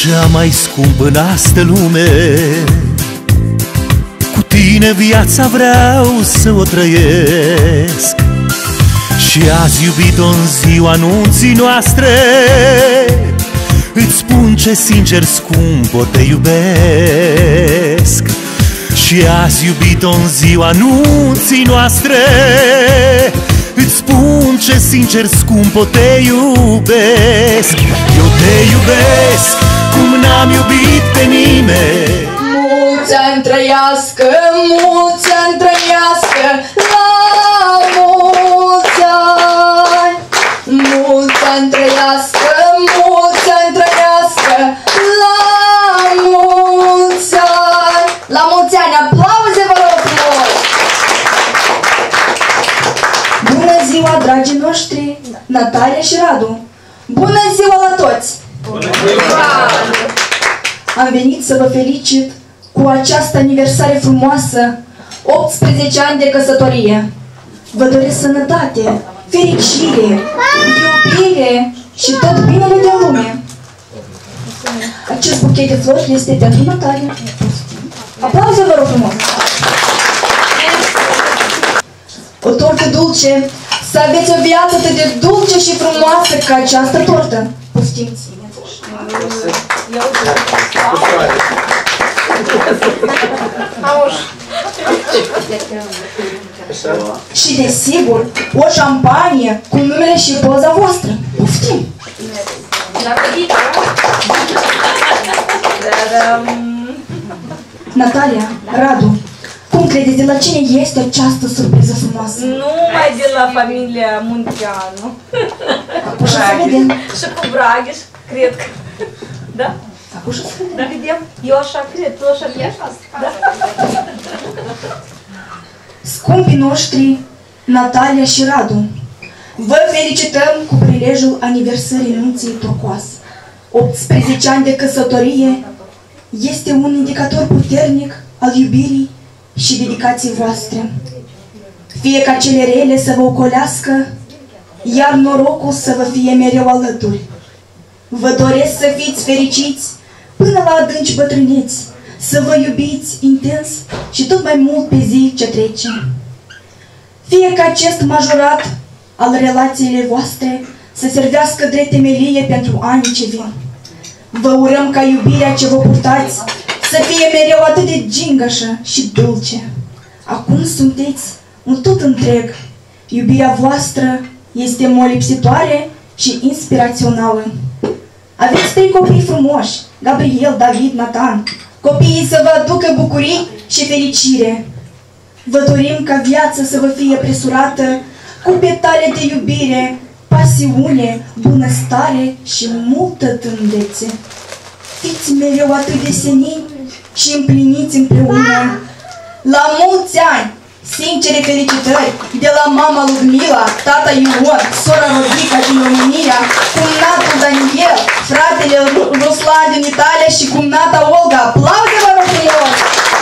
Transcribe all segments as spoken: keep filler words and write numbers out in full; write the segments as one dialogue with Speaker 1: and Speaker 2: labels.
Speaker 1: cea mai scumpă în astă lume. Cu tine viața vreau să o trăiesc. Și azi, iubito, în ziua anunții noastre, îți spun ce sincer, scumpo, te iubesc. Și azi, iubito, în ziua anunții noastre, îți spun ce sincer, scumpo, te iubesc. Eu te iubesc cum n-am iubit pe nimeni.
Speaker 2: Mulți ani trăiască, mulți ani trăiască, la mulți ani. Mulți ani trăiască, mulți ani trăiască, la mulți ani. La mulți ani, aplauze, vă rog frumos! Bună ziua, dragii noștri, Natalia și Radu! Bună ziua la toți! Bună ziua! Am venit să vă felicit cu această aniversare frumoasă, optsprezece ani de căsătorie. Vă doresc sănătate, fericire, iubire și tot binele de lume. Acest buchet de flori este pentru Natalia. Aplauze, vă rog frumos! O tortă dulce, să aveți o viață atât de dulce și frumoasă ca această tortă. Poftiți! Și desigur, o șampanie cu numele și poza voastră. Poftim! Natalia, Radu, cum credeți, de la cine este această surpriză frumoasă?
Speaker 3: Numai de la familia Munteanu.
Speaker 2: Acușă să vedem.
Speaker 3: Și cu Braghiș, cred că. Da?
Speaker 2: Acușă să vedem.
Speaker 3: Da, vedem. Eu așa cred, tu așa cred. Da.
Speaker 2: Scumpii noștri, Natalia și Radu, vă felicităm cu prilejul aniversării nunții turcoaz. optsprezece ani de căsătorie este un indicator puternic al iubirii și dedicației voastre. Fie ca cele rele să vă ocolească, iar norocul să vă fie mereu alături. Vă doresc să fiți fericiți până la adânci bătrâneți, să vă iubiți intens și tot mai mult pe zi ce trece. Fie ca acest majorat al relațiile voastre să servească drept temelie pentru anii ce vin. Vă urăm ca iubirea ce vă purtați să fie mereu atât de gingășă și dulce. Acum sunteți un tot întreg. Iubirea voastră este molipsitoare și inspirațională. Aveți trei copii frumoși, Gabriel, David, Nathan. Copiii să vă aducă bucurii și fericire. Vă dorim ca viața să vă fie presurată cu petale de iubire, pasiune, bunăstare și multă tândețe. Fiți mereu atât de senini și împliniți împreună. La mulți ani! Sincere felicitări de la mama Ludmila, tata Ion, sora Rodica din România, cumnatul Daniel, fratele Ruslan din Italia și cumnata Olga. Aplauze, vă rog frumos!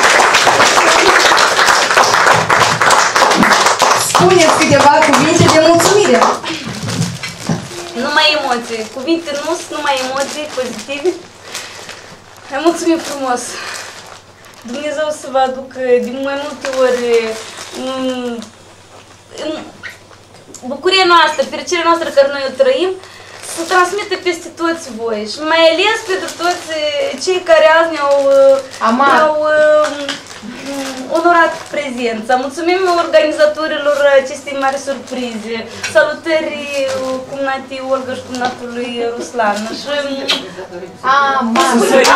Speaker 2: Spuneți câteva cuvinte de mulțumire.
Speaker 3: Numai emoții. Cuvinte nu sunt numai emoții pozitive. Îi mulțumim frumos. Dumnezeu să vă aducă de mai multe ori bucuria noastră, fericirea noastră care noi o trăim, să transmită peste toți voi și mai ales pentru toți cei care azi ne-au ne-au onorat prezența. Mulțumim organizatorilor acestei mari surprize. Salutări cumnatii Olga și cumnatului Ruslan. Și
Speaker 4: Amar!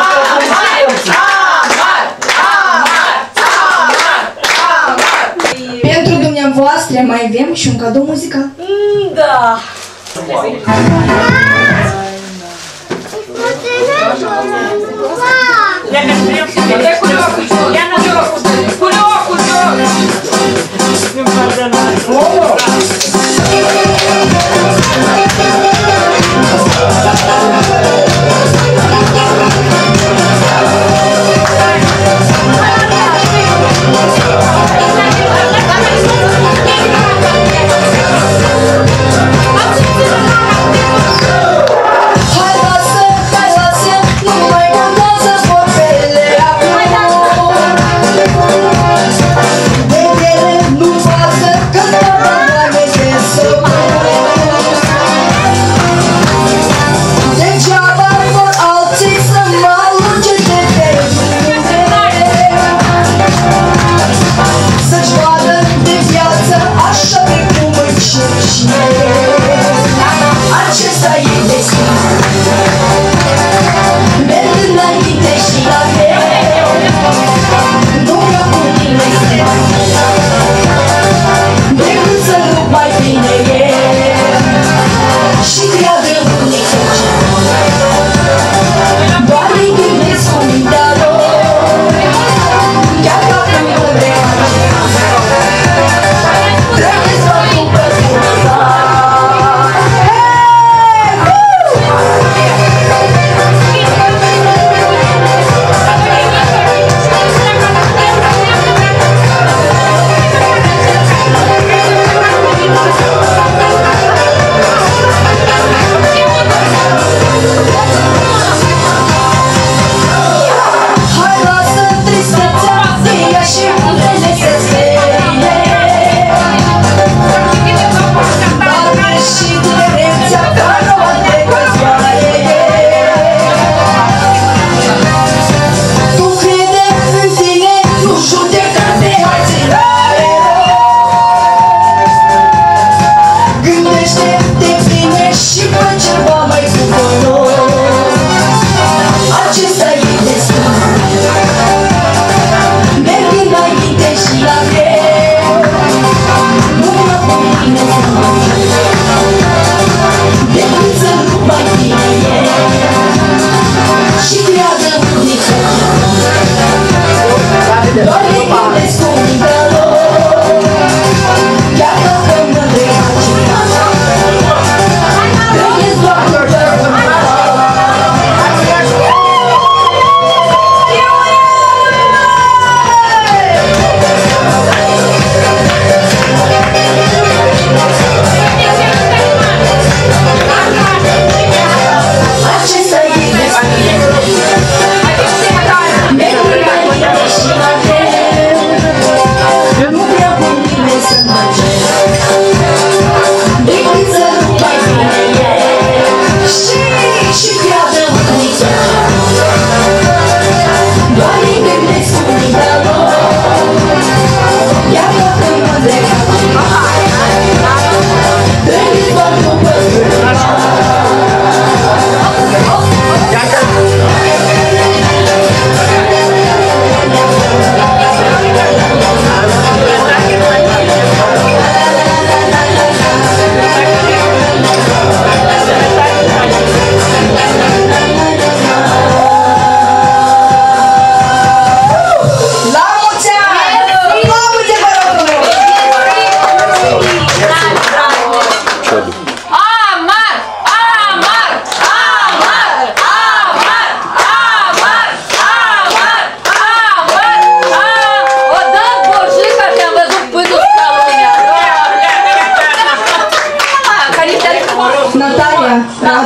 Speaker 2: Pentru dumneavoastră mai avem și un cadou muzical.
Speaker 3: Da!
Speaker 2: Hai lasă, hai lasă, nu mai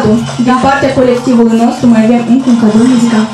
Speaker 2: Radu. Din partea colectivului nostru mai avem încă un cadou muzical.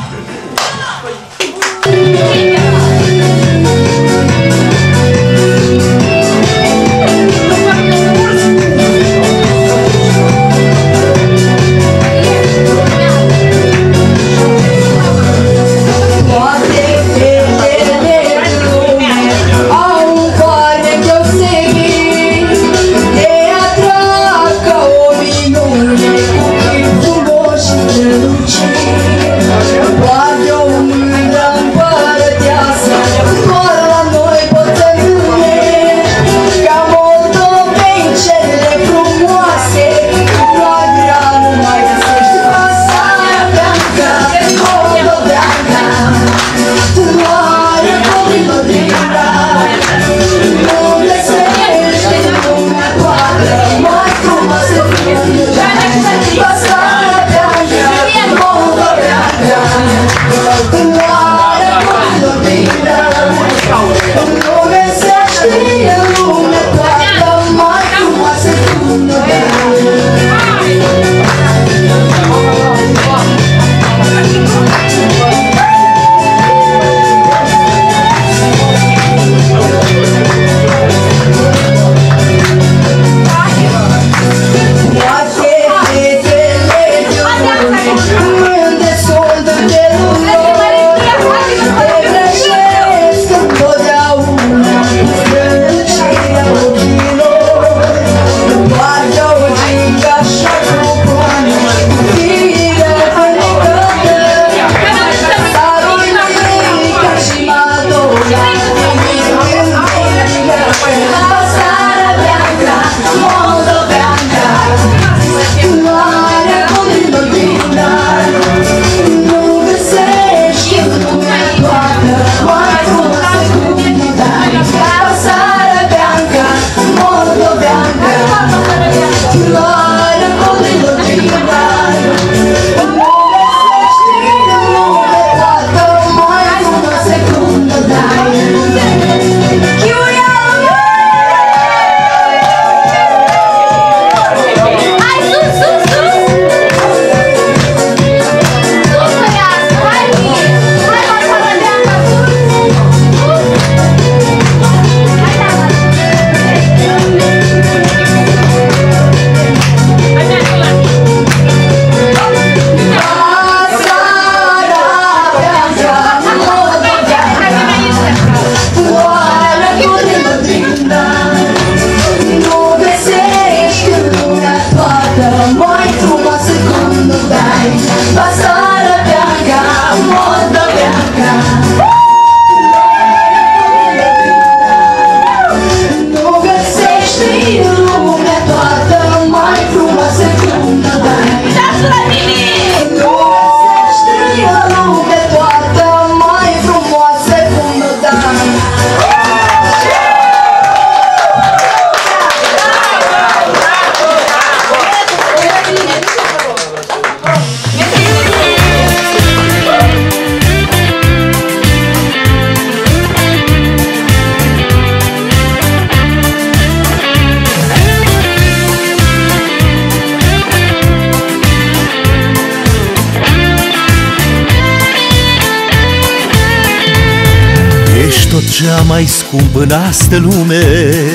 Speaker 1: Cea mai scumpă în astă lume,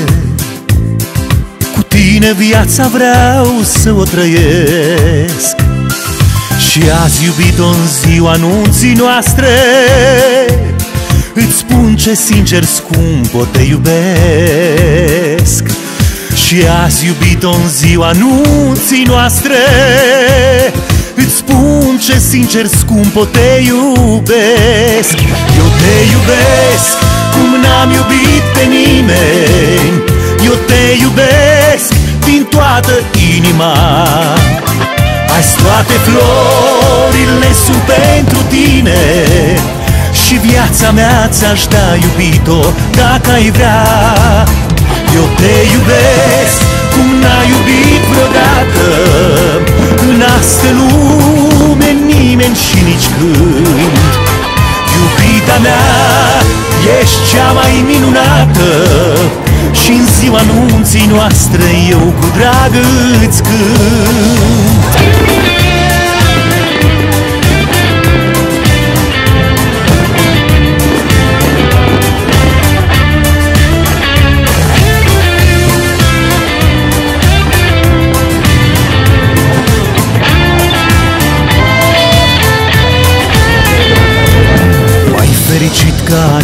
Speaker 1: cu tine viața vreau să o trăiesc. Și azi, iubito, în ziua anunții noastre, îți spun ce sincer, scumpo, te iubesc. Și azi, iubito, în ziua anunții noastre, îți spun ce sincer, scumpo, te iubesc. Eu te iubesc cum n-am iubit pe nimeni, eu te iubesc din toată inima. Azi toate florile sunt pentru tine și viața mea ți-aș da, iubito, dacă ai vrea. Eu te iubesc cum n-ai iubit vreodată în astă lume nimeni și nici când. Iubita mea, ești cea mai minunată și în ziua anunții noastre eu cu drag îți cânt.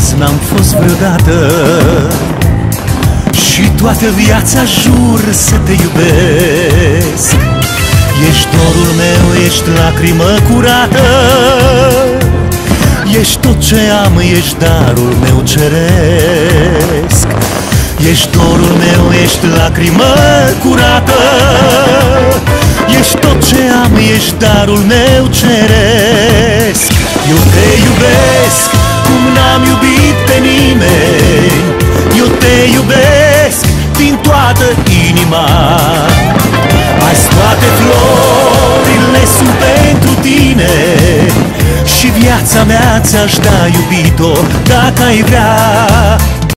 Speaker 1: caz n-am fost vreodată și toată viața jur să te iubesc. Ești dorul meu, ești lacrimă curată, ești tot ce am, ești darul meu ceresc. Ești dorul meu, ești lacrimă curată, ești tot ce am, ești darul meu ceresc. Eu te iubesc cum n-am iubit pe nimeni, eu te iubesc din toată inima. Azi toate florile sunt pentru tine și viața mea ți-aș da, iubito, dacă ai vrea.